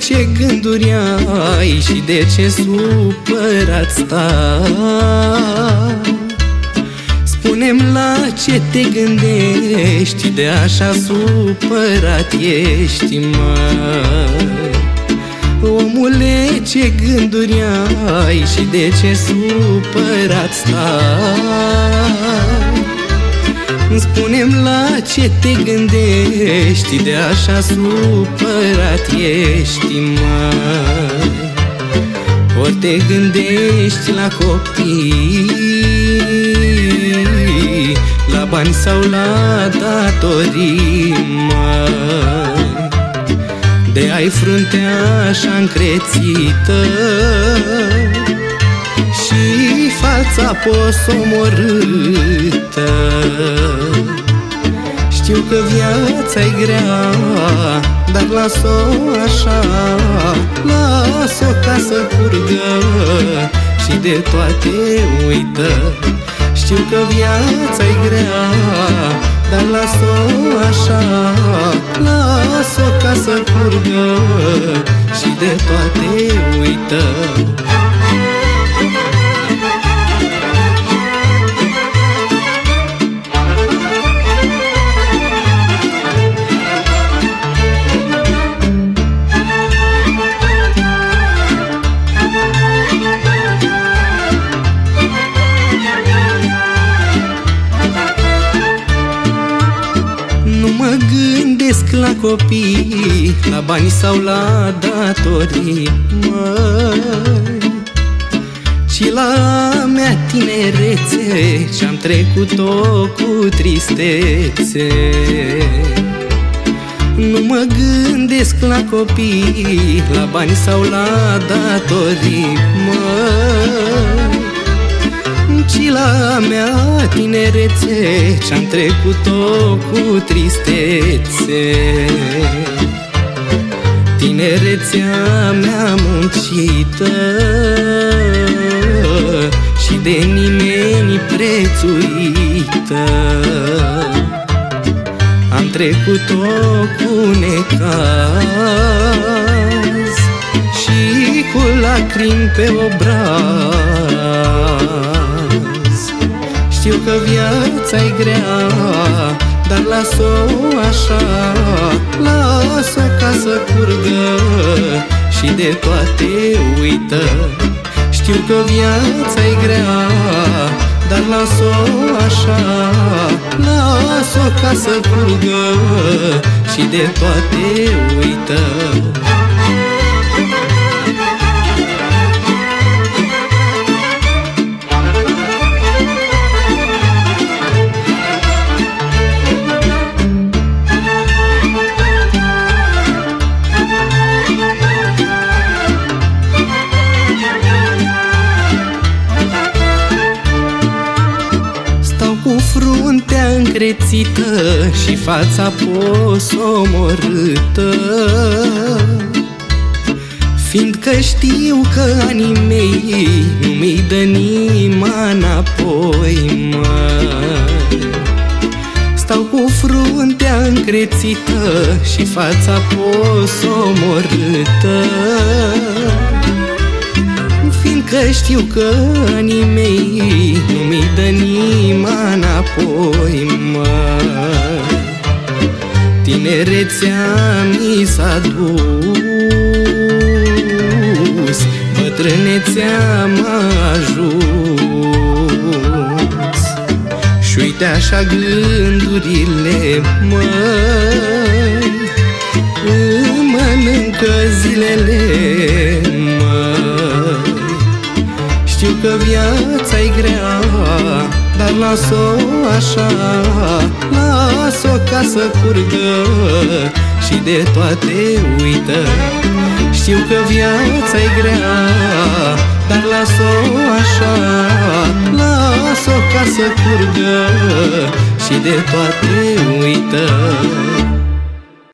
ce gânduri ai și de ce supărat stai? Spune-mi la ce te gândești, de așa supărat ești, măi. Omule, ce gânduri ai și de ce supărat stai? Spune-mi la ce te gândești, de așa supărat ești, măi. Ori te gândești la copii, la bani sau la datorii, măi. De ai fruntea așa încrețită și fața posomorâtă. Știu că viața-i grea, dar las-o așa, las-o ca să curgă și de toate uită. Știu că viața-i grea, dar las-o așa, las-o ca să curgă și de toate uită. Nu mă gândesc la copii, la bani sau la datorii, măi, ci la mea tinerețe ce-am trecut-o cu tristețe. Nu mă gândesc la copii, la bani sau la datorii, măi, ci la mea tinerețe ce-am trecut-o cu tristețe. Tinerețea mea muncită și de nimeni prețuită. Am trecut-o cu necaz și cu lacrimi pe obraz. Știu că viața-i grea, dar las-o așa, las-o ca să curgă și de toate uită. Știu că viața-i grea, dar las-o așa, las-o ca să curgă și de toate uită. Fruntea încrețită și fața posomorâtă, fiindcă știu că anii mei nu mi-i dă nima înapoi, măi. Stau cu fruntea încrețită și fața posomorâtă, fiindcă știu că anii mei nu mi-i dă nima înapoi, măi. Tinerețea mi s-a dus, bătrânețea m-a ajuns. Și uite așa gândurile, măi, îmi mănâncă zilele, măi. Știu că viața-i grea, dar las-o așa, las-o ca să curgă și de toate uită. Știu că viața-i grea, dar las-o așa, las-o ca să curgă și de toate uită.